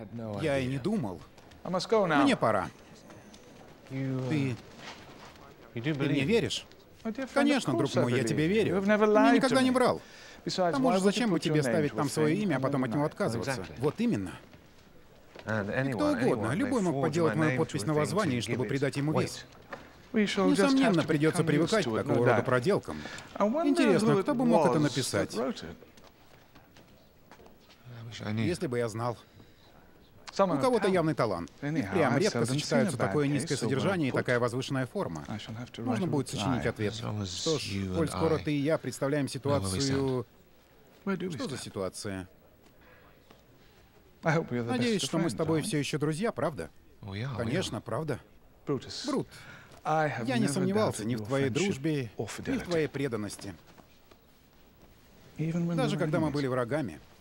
Я и не думал. Мне пора. Ты мне веришь? Конечно, друг мой, я тебе верю. Ты мне никогда не врал. К тому же, зачем бы тебе ставить там свое имя, а потом от него отказываться? Вот именно. И кто угодно, любой мог подделать мою подпись на воззвании, чтобы придать ему вес. Несомненно, придется привыкать к такого рода проделкам. Интересно, кто бы мог это написать? Если бы я знал. У кого-то явный талант. Их прям редко сочетаются такое низкое содержание и такая возвышенная форма. Можно будет сочинить ответ. Что ж, коль скоро ты и я представляем ситуацию... Что за ситуация? Надеюсь, что мы с тобой все еще друзья, правда? Конечно, правда. Брут, я не сомневался ни в твоей дружбе, ни в твоей преданности. Даже когда мы были врагами.